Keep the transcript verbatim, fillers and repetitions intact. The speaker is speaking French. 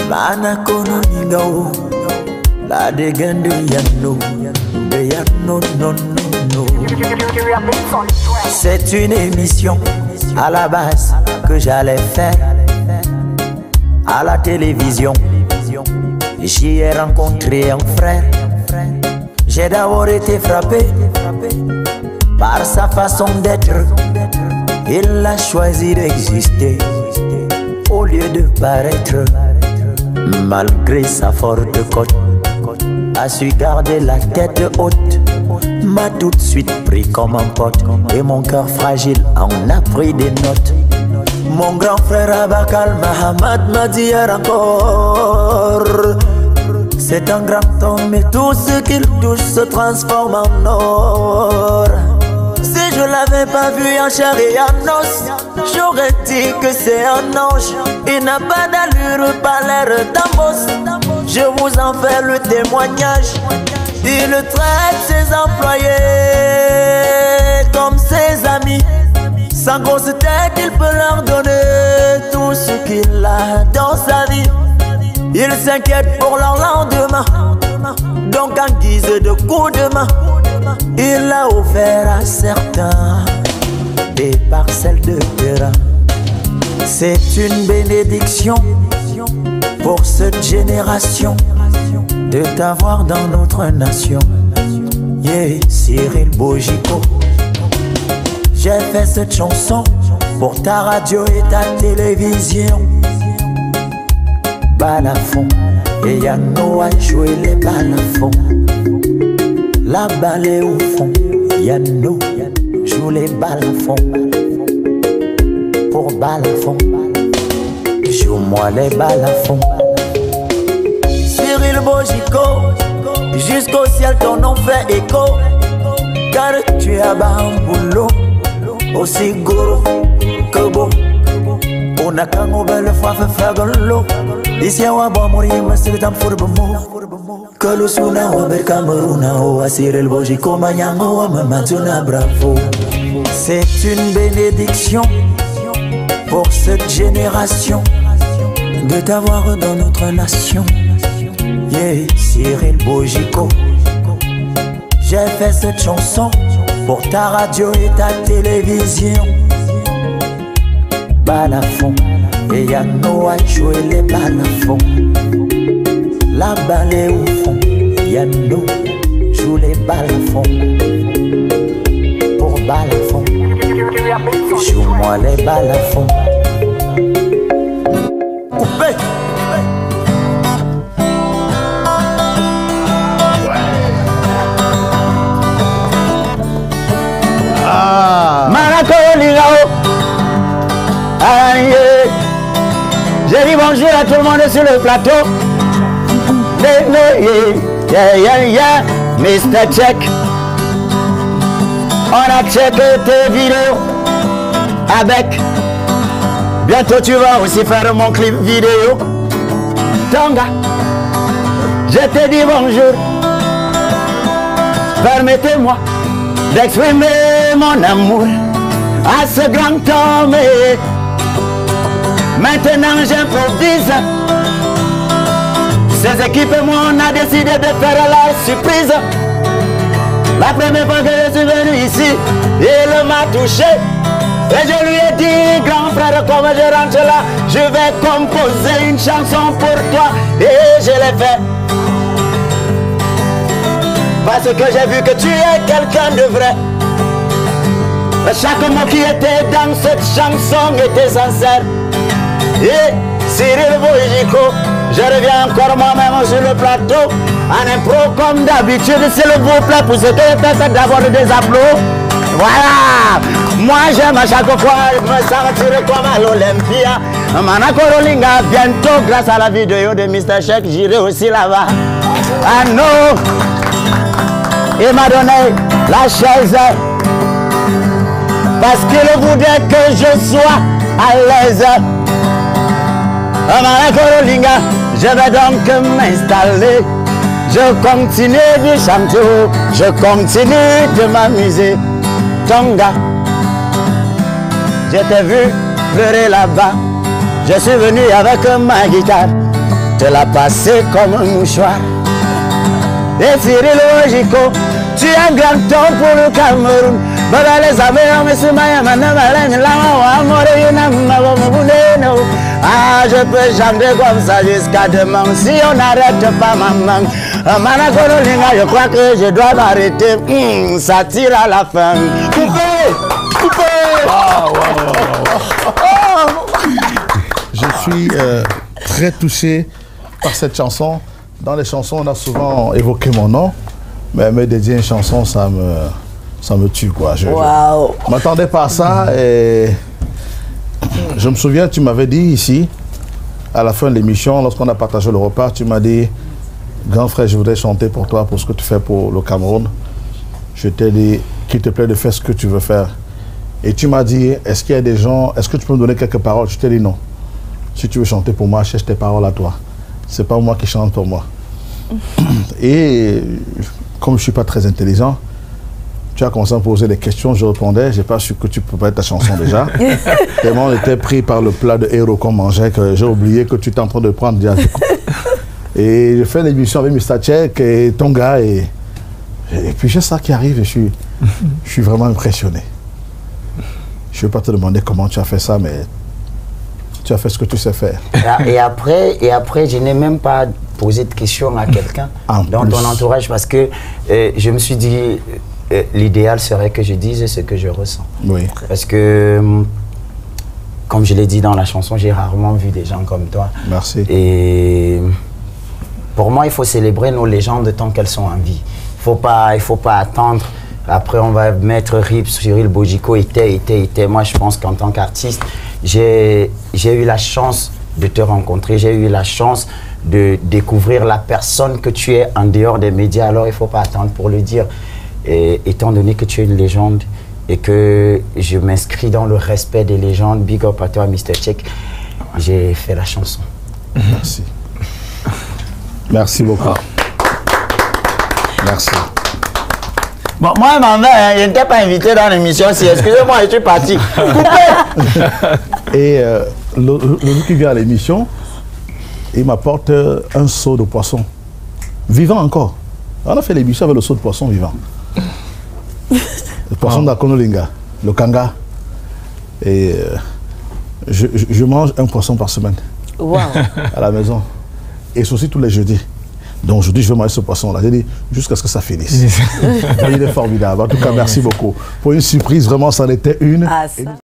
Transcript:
Manakono Ningao, la dégaine de Yano, de Yano, non, non, non. C'est une émission à la base que j'allais faire à la télévision. J'y ai rencontré un frère. J'ai d'abord été frappé par sa façon d'être. Il a choisi d'exister au lieu de paraître. Malgré sa forte cote, a su garder la tête haute. M'a tout de suite pris comme un pote. Et mon cœur fragile en a pris des notes. Mon grand frère Abakal Mahamad m'a dit hier encore: c'est un grand homme et tout ce qu'il touche se transforme en or. Si je l'avais pas vu en chair et en os, j'aurais dit que c'est un ange. Il n'a pas d'allure, pas l'air d'un boss. Je vous en fais le témoignage. Il traite ses employés comme ses amis. Sans grosse tête, il peut leur donner tout ce qu'il a dans sa vie. Il s'inquiète pour leur lendemain. Donc en guise de coup de main, il a offert à certains des parcelles de terrain. C'est une bénédiction pour cette génération de t'avoir dans notre nation. Yeah, Cyril Bojico. J'ai fait cette chanson pour ta radio et ta télévision. Balafon, et Yano a joué les balafons. La balle est au fond, Yano joue les balafons. Pour balafon, joue-moi les balafons. Cyril Bojico, jusqu'au ciel ton nom fait écho. Car tu as bas un boulot aussi gros que beau. On a qu'un mot belle fois fait faire de l'eau. Ici on va mourir mais c'est le temps pour le mot. Que le souna ou ber Camerouna ou Cyril Bojico Mayango ou Mamaduna bravo. C'est une bénédiction pour cette génération de t'avoir dans notre nation. Yeah, Cyril Bojico. J'ai fait cette chanson pour ta radio et ta télévision. Balafon, et Yano a joué les balafons. La balle est au fond, Yano joue les balafons. Pour balafon, joue-moi les balafons. Coupé. J'ai dit bonjour à tout le monde sur le plateau. Yeah, yeah, yeah, mister Check. On a checké tes vidéos avec. Bientôt tu vas aussi faire mon clip vidéo. Tonga, je te dis bonjour. Permettez-moi d'exprimer mon amour à ce grand homme. Maintenant j'improvise. Ces équipes et moi on a décidé de faire la surprise. La première fois que je suis venu ici, il m'a touché. Et je lui ai dit, grand frère, comme je rentre là, je vais composer une chanson pour toi. Et je l'ai fait. Parce que j'ai vu que tu es quelqu'un de vrai. Chaque mot qui était dans cette chanson était sincère. Et Cyril Bojico, je reviens encore moi-même sur le plateau. En impro comme d'habitude, s'il vous plaît, pour ce que je fais, c'est d'abord des applaudissements. Voilà. Moi j'aime à chaque fois me sentir comme à l'Olympia. Manakorolinga, bientôt grâce à la vidéo de mister Check, j'irai aussi là-bas. Ah non. Il m'a donné la chaise parce qu'il voudrait que je sois à l'aise. Je vais donc m'installer. Je continue de chanter, je continue de m'amuser. Tonga, je t'ai vu pleurer là-bas. Je suis venu avec ma guitare. te l'a passé comme un mouchoir. Et Cyril Ojico, tu es un grand homme pour le Cameroun. Baba les abeilles, monsieur Maya, madame, madame, la maman, ah, je peux chanter comme ça jusqu'à demain. Si on n'arrête pas maman, je crois que je dois m'arrêter. Mmh, ça tire à la fin. Coupez, coupez. Wow, wow, wow. Je suis euh, très touché par cette chanson. Dans les chansons, on a souvent évoqué mon nom, mais me dédier une chanson, ça me, ça me tue, quoi. Je wow. ne m'attendais pas à ça et je me souviens, tu m'avais dit ici, à la fin de l'émission, lorsqu'on a partagé le repas, tu m'as dit, grand frère, je voudrais chanter pour toi, pour ce que tu fais pour le Cameroun. Je t'ai dit, qu'il te plaît de faire ce que tu veux faire. Et tu m'as dit, est-ce qu'il y a des gens, est-ce que tu peux me donner quelques paroles? Je t'ai dit non. Si tu veux chanter pour moi, cherche tes paroles à toi. C'est pas moi qui chante pour moi. Et comme je ne suis pas très intelligent, tu as commencé à me poser des questions, je répondais, je n'ai pas su que tu pouvais être ta chanson déjà. Tellement on était pris par le plat de héros qu'on mangeait que j'ai oublié que tu étais en train de prendre déjà. Et je fais l'émission avec mister Tchèque et ton gars et, et puis j'ai ça qui arrive et je suis, je suis vraiment impressionné. Je ne vais pas te demander comment tu as fait ça, mais tu as fait ce que tu sais faire. Et après, et après je n'ai même pas posé de questions à quelqu'un dans ton entourage parce que euh, je me suis dit, euh, l'idéal serait que je dise ce que je ressens. Oui. Parce que, comme je l'ai dit dans la chanson, j'ai rarement vu des gens comme toi. Merci. Et pour moi, il faut célébrer nos légendes tant qu'elles sont en vie. Il faut pas, il faut pas attendre. Après, on va mettre Rip, Cyril Bojico, était, était, était. Moi, je pense qu'en tant qu'artiste, j'ai eu la chance de te rencontrer. J'ai eu la chance de découvrir la personne que tu es en dehors des médias. Alors, il ne faut pas attendre pour le dire. Et, étant donné que tu es une légende et que je m'inscris dans le respect des légendes, big up à toi, mister Tchèque, j'ai fait la chanson. Merci. Merci beaucoup. Merci. Bon, moi, je m'en vais, hein. Je n'étais pas invité dans l'émission. Si, excusez-moi, je suis parti. Coupez. Et euh, le, le jour qui vient à l'émission, il m'apporte un seau de poisson. Vivant encore. On a fait l'émission avec le seau de poisson vivant. Le poisson oh. d'Akonolinga, le kanga. Et euh, je, je, je mange un poisson par semaine. Wow. À la maison. Et c'est aussi tous les jeudis. Donc aujourd'hui, je vais manger ce poisson-là. J'ai dit, jusqu'à ce que ça finisse. Il est formidable. En tout cas, merci beaucoup. Pour une surprise, vraiment, ça en était une. Ah, ça.